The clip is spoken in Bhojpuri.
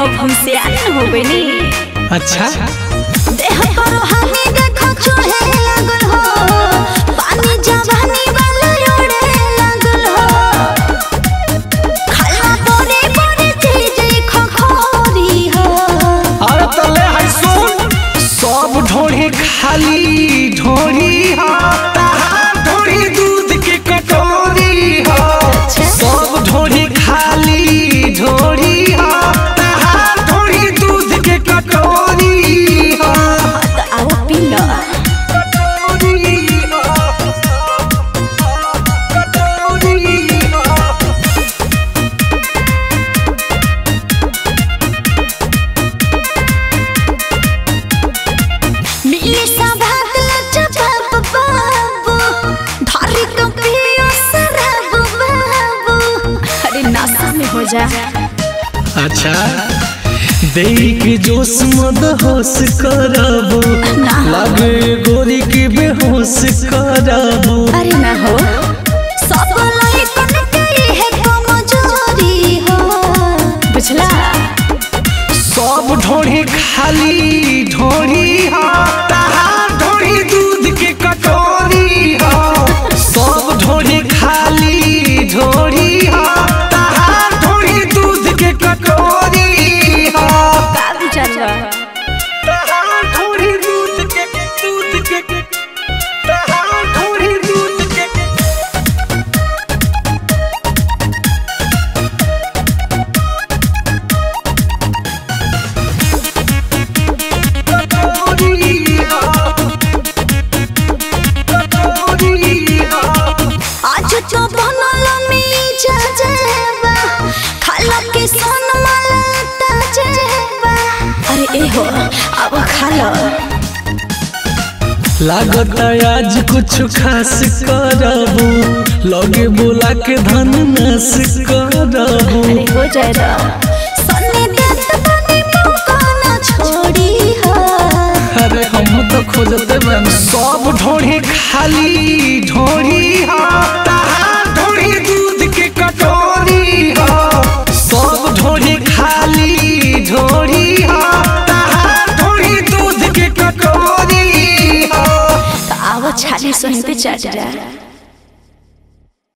अब हम सियान हो गइनी। अच्छा देह पर हमी देखो चढ़े लागल हो, पानी जवानी वाला उड़े लागल हो, खाला बड़े बड़े चीज खखोरी हो। अरे तले है सुन, सब ढोरी खाली ढोरी हो, ढोरी दूध के कटोरी हो। सब ढोरी खाली ढोरी हो, ढोरी दूध के कटोरी हो। तो आओ पी लो। हो जा अच्छा देई के जोश मद होश करबो, लागे गोरी के बेहोश करबो। अरे ना हो सब लइकन के है कमजोरी हो, बुझला। सब ढोरी खाली ढोरी हो, ढोरी दूध के कटोरी हो। सब ढोरी खाली ढोरी हो, ढोरी दूध के कटोरी हो। बाबू चाचा ढोरी दूध के ढोरी दूध के आज तो बनल मीजा जेबा, खाला के सोन मलता जेबा। अरे ए हो अब खा लो। लागत आज कुछ खास करबो, लगे बोला के धन नाश करबो। अरे हो जाएगा सन्नी देत बनी मौका ना छोड़ी हो। अरे हम तो खोजते बन। सब ढोरी खाली ढोरी हो, ढोरी दूध के कटोरी हो। सब ढोरी खाली ढोरी हो, ढोरी दूध के कटोरी हो। तो आओ छाली सोही पे चढ़ जा।